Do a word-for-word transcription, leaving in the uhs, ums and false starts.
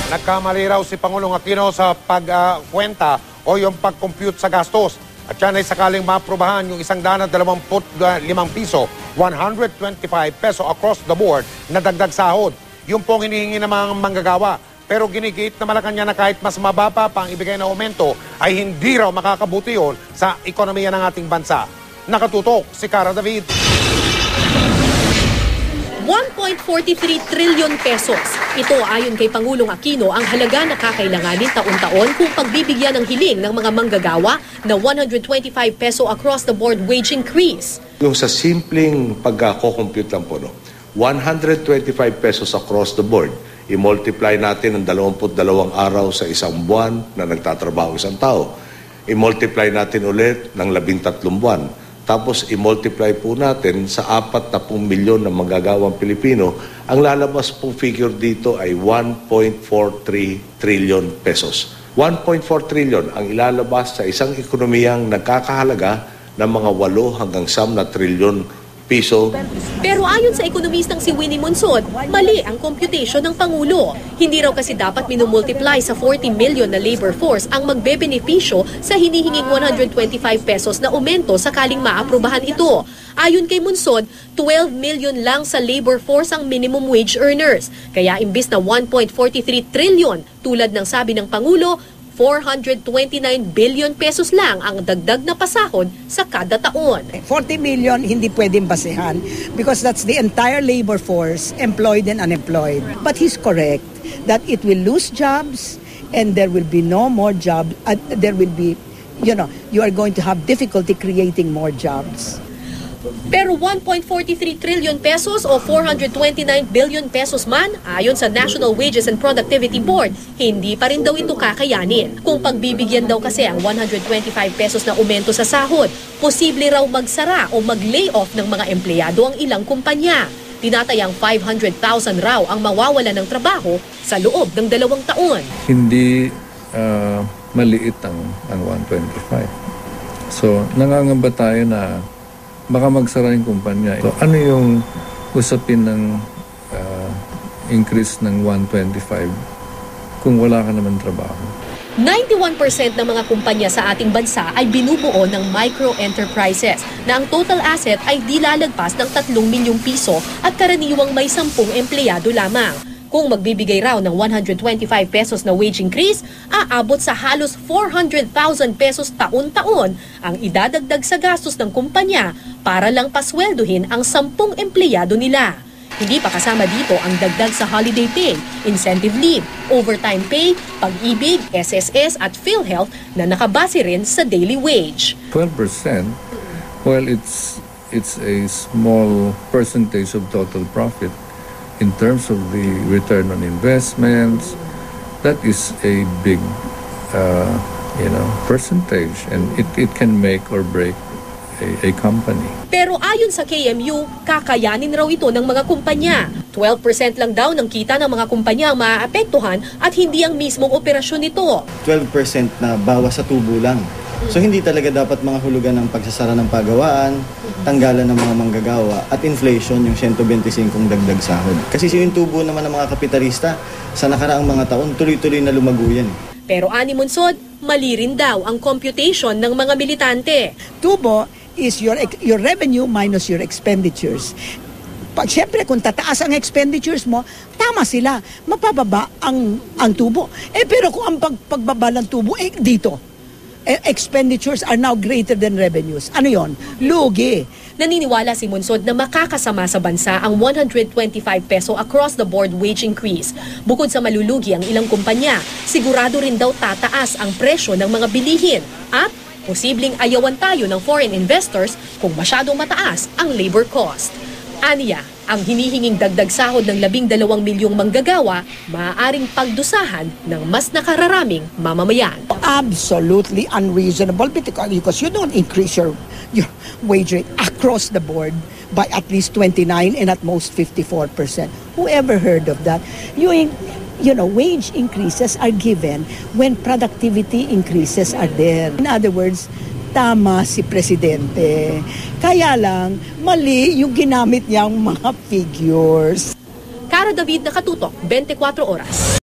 Nagkamali raw si Pangulong Aquino sa pagkwenta uh, o yung pag-compute sa gastos. At yan ay sakaling maaprubahan yung isang daan at dalawamput limang piso, one hundred twenty-five peso across the board na dagdag sahod. Yung pong hinihingi ng mga manggagawa. Pero ginigit na Malacanang na kahit mas mababa pa ang ibigay na aumento ay hindi raw makakabuti yun sa ekonomiya ng ating bansa. Nakatutok si Cara David. one point four three trillion pesos. Ito ayon kay Pangulong Aquino ang halaga na kakailanganin taon-taon kung pagbibigyan ng hiling ng mga manggagawa na one hundred twenty-five peso across the board wage increase. Yung sa simpleng pagko-compute lang po, no? one hundred twenty-five pesos across the board. I-multiply natin ang dalawamput dalawang araw sa isang buwan na nagtatrabaho isang tao. I-multiply natin ulit ng labing tatlong buwan. Tapos i-multiply po natin sa apat na pong milyon na manggagawang Pilipino, ang lalabas pong figure dito ay one point four three trillion pesos. one point four trillion ang ilalabas sa isang ekonomiyang nagkakahalaga ng mga walo hanggang siyam na trilyon piso. Pero ayon sa ekonomistang si Winnie Monsod, mali ang computation ng Pangulo. Hindi raw kasi dapat minumultiply sa forty million na labor force ang magbebenepisyo sa hinihinging one hundred twenty-five pesos na aumento sakaling maaprubahan ito. Ayon kay Monsod, twelve million lang sa labor force ang minimum wage earners. Kaya imbis na one point four three trillion, tulad ng sabi ng Pangulo, four hundred twenty-nine billion pesos lang ang dagdag na pasahod sa kada taon. forty million hindi pwedeng basehan because that's the entire labor force, employed and unemployed. But he's correct that it will lose jobs and there will be no more jobs. Uh, there will be, you know, you are going to have difficulty creating more jobs. Pero one point four three trillion pesos o four hundred twenty-nine billion pesos man, ayon sa National Wages and Productivity Board, hindi pa rin daw ito kakayanin. Kung pagbibigyan daw kasi ang one hundred twenty-five pesos na aumento sa sahod, posible raw magsara o mag-layoff ng mga empleyado ang ilang kumpanya. Tinatayang five hundred thousand raw ang mawawala ng trabaho sa loob ng dalawang taon. Hindi uh, maliit ang, ang one hundred twenty-five. So, nangangamba tayo na baka magsara yung kumpanya. So, ano yung usapin ng uh, increase ng one hundred twenty-five kung wala ka naman trabaho? ninety-one percent ng mga kumpanya sa ating bansa ay binubuo ng micro-enterprises na ang total asset ay di lalagpas ng tatlong milyong piso at karaniwang may sampung empleyado lamang. Kung magbibigay raw ng one hundred twenty-five pesos na wage increase, aabot sa halos four hundred thousand pesos taon-taon ang idadagdag sa gastos ng kumpanya para lang pasweldohin ang sampung empleyado nila. Hindi pa kasama dito ang dagdag sa holiday pay, incentive leave, overtime pay, pag-ibig, S S S at PhilHealth na nakabase rin sa daily wage. twelve percent, well, it's, it's a small percentage of total profit. In terms of the return on investments, that is a big, uh, you know, percentage, and it, it can make or break a, a company. Pero ayon sa K M U, kakayanin raw ito ng mga kumpanya. twelve percent lang daw ng kita ng mga kumpanya ang maaapektuhan at hindi ang mismong operasyon nito. twelve percent na bawas sa tubo lang. So hindi talaga dapat mga hulugan ng pagsasara ng pagawaan, tanggalan ng mga manggagawa at inflation yung one hundred twenty-five dagdag sahod. Kasi yung tubo naman ng mga kapitalista sa nakaraang mga taon, tuloy-tuloy na lumago yan. Pero ani Monsod, mali rin daw ang computation ng mga militante. Tubo is your your revenue minus your expenditures. Pag siyempre kung tataas ang expenditures mo, tama sila, mapababa ang ang tubo. Eh pero kung ang pag, pagbaba ng tubo eh dito, expenditures are now greater than revenues. Ano yon? Lugi. Naniniwala si Monsod na makakasama sa bansa ang one hundred twenty-five peso across the board wage increase. Bukod sa malulugi ang ilang kumpanya, sigurado rin daw tataas ang presyo ng mga bilihin at posibleng ayawan tayo ng foreign investors kung masyadong mataas ang labor cost. Aniya, ang hinihinging dagdag sahod ng labing dalawang milyong manggagawa, maaaring pagdusahan ng mas nakararaming mamamayan. Absolutely unreasonable because you don't increase your, your wage rate across the board by at least twenty-nine and at most fifty-four percent. Whoever heard of that? You, you know, wage increases are given when productivity increases are there. In other words, tama si Presidente. Kaya lang, mali yung ginamit niyang mga figures. Cara David, Nakatutok, twenty-four oras.